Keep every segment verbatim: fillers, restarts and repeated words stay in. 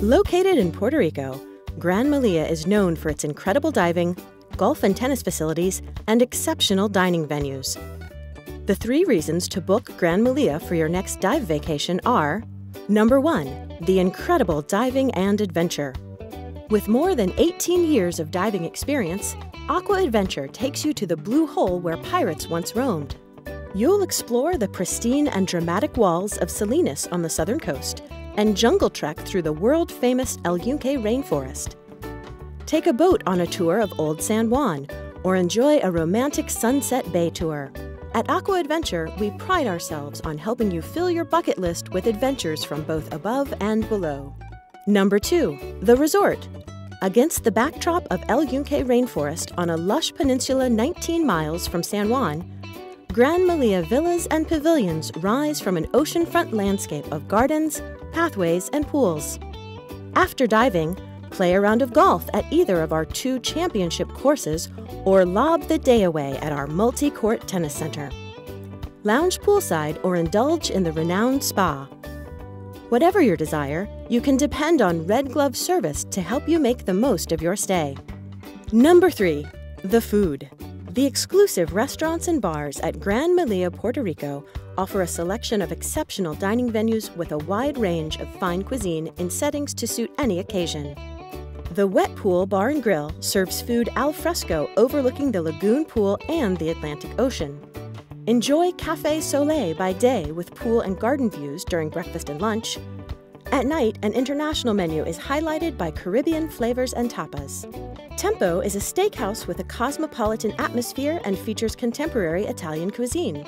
Located in Puerto Rico, Gran Malia is known for its incredible diving, golf and tennis facilities, and exceptional dining venues. The three reasons to book Gran Malia for your next dive vacation are: Number one, the incredible diving and adventure. With more than eighteen years of diving experience, Aqua Adventure takes you to the blue hole where pirates once roamed. You'll explore the pristine and dramatic walls of Salinas on the southern coast and jungle trek through the world-famous El Yunque rainforest. Take a boat on a tour of Old San Juan or enjoy a romantic Sunset Bay tour. At Aqua Adventure, we pride ourselves on helping you fill your bucket list with adventures from both above and below. Number two, the resort. Against the backdrop of El Yunque rainforest on a lush peninsula nineteen miles from San Juan, Gran Malia villas and pavilions rise from an oceanfront landscape of gardens, pathways, and pools. After diving, play a round of golf at either of our two championship courses or lob the day away at our multi-court tennis center. Lounge poolside or indulge in the renowned spa. Whatever your desire, you can depend on Red Glove service to help you make the most of your stay. Number three, the food. The exclusive restaurants and bars at Gran Malia, Puerto Rico offer a selection of exceptional dining venues with a wide range of fine cuisine in settings to suit any occasion. The Wet Pool Bar and Grill serves food al fresco overlooking the lagoon pool and the Atlantic Ocean. Enjoy Café Soleil by day with pool and garden views during breakfast and lunch. At night, an international menu is highlighted by Caribbean flavors and tapas. Tempo is a steakhouse with a cosmopolitan atmosphere and features contemporary Italian cuisine.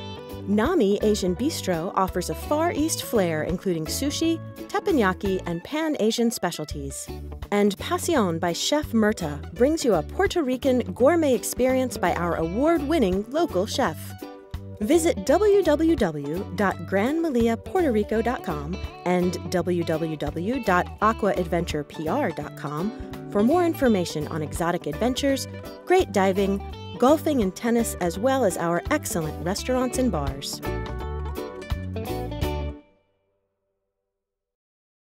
Nami Asian Bistro offers a Far East flair including sushi, teppanyaki, and Pan-Asian specialties. And Pasión by Chef Murta brings you a Puerto Rican gourmet experience by our award-winning local chef. Visit w w w dot gran malia puerto rico dot com and w w w dot aqua adventure p r dot com for more information on exotic adventures, great diving, golfing and tennis, as well as our excellent restaurants and bars.